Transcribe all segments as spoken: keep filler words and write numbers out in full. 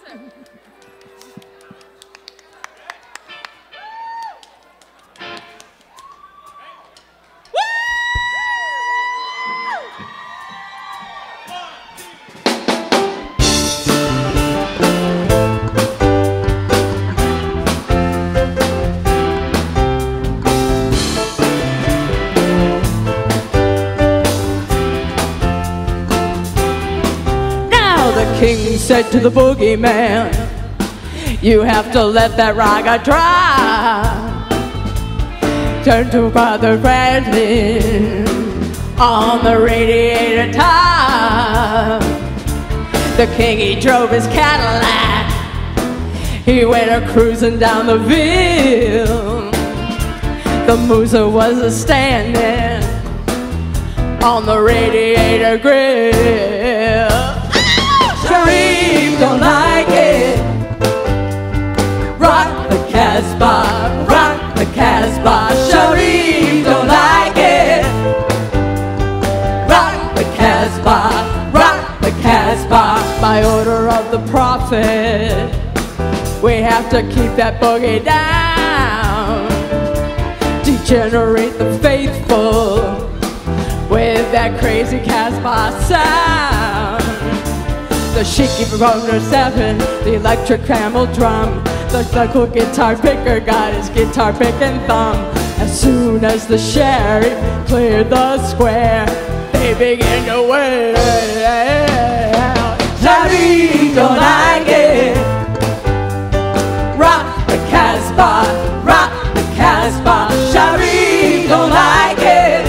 King said to the boogeyman, you have to let that raga dry. Turn to Brother Franklin on the radiator top. The king, he drove his Cadillac. He went a-cruising down the Ville. The Mooser was a-standing on the radiator grill. Sharif don't like it. Rock the Casbah, rock the Casbah. Sharif don't like it. Rock the Casbah, rock the Casbah. By order of the prophet, we have to keep that boogie down. Degenerate the faithful with that crazy Casbah sound. The shaky Rotor seven, the electric camel drum. The local guitar picker got his guitar picking thumb. As soon as the sheriff cleared the square, they began to wail. Sharif don't like it. Rock the Casbah, rock the Casbah. Sharif don't like it.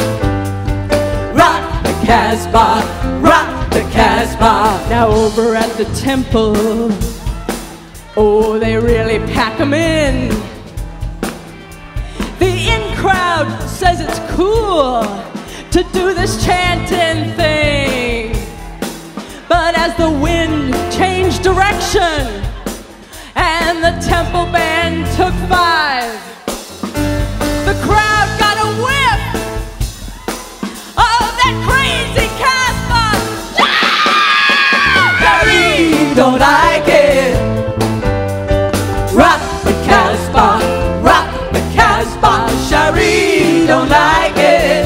Rock the Casbah, rock the Casbah. Now over at the temple, oh, they really pack 'em in. The in crowd says it's cool to do this chanting thing. But as the wind changed direction and the temple band took five, the crowd got a whiff of that crazy Casbah. Sharif don't like it. Rock the Casbah, rock the Casbah. Sharif don't like it.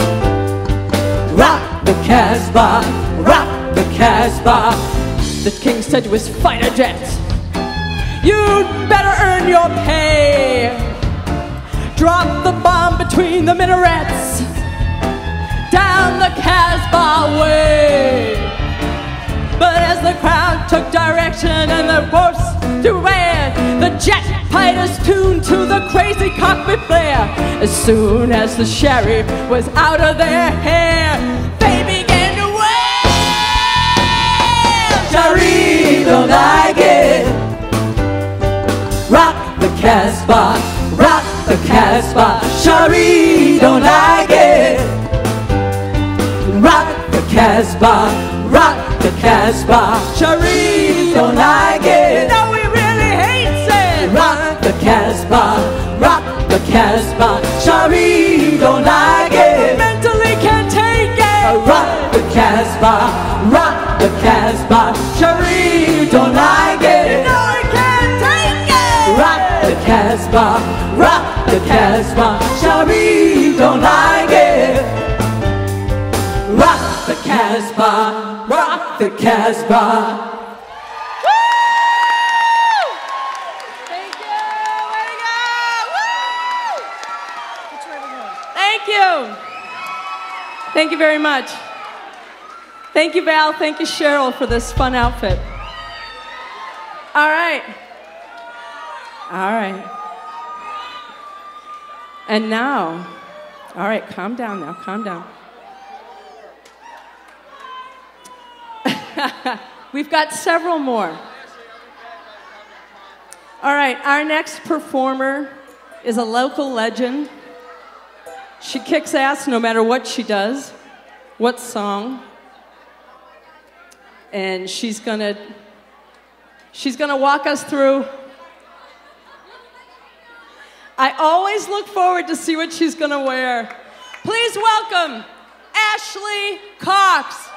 Rock the Casbah, rock the Casbah. The king said to his fighter jets, you'd better earn your pay. Drop the bomb between the minarets down the Casbah way. But as the crowd took direction and the boats ran, the jet fighters tuned to the crazy cockpit flare. As soon as the sheriff was out of their hair, they began to wail. Sharif don't like it. Rock the Casbah, rock the Casbah. Sharif don't like it. Rock the Casbah, rock the Casbah. Sharif don't like it. No, he really hates it. Rock the Casbah, rock the Casbah. Sharif don't like it. Mentally can't take it. Rock the Casbah, rock the Casbah. Sharif don't like it. No, he can't take it. Rock the Casbah, rock the Casbah. Sharif don't like it. Rock the Casbah, rock the Casbah. Woo! Thank you. Way to go. Woo! Which way we going? Thank you. Thank you very much. Thank you, Val. Thank you, Cheryl, for this fun outfit. All right. All right. And now, all right, calm down now, calm down. We've got several more. All right, our next performer is a local legend. She kicks ass no matter what she does, what song. And she's gonna, she's gonna walk us through. I always look forward to see what she's gonna wear. Please welcome Ashley Cox.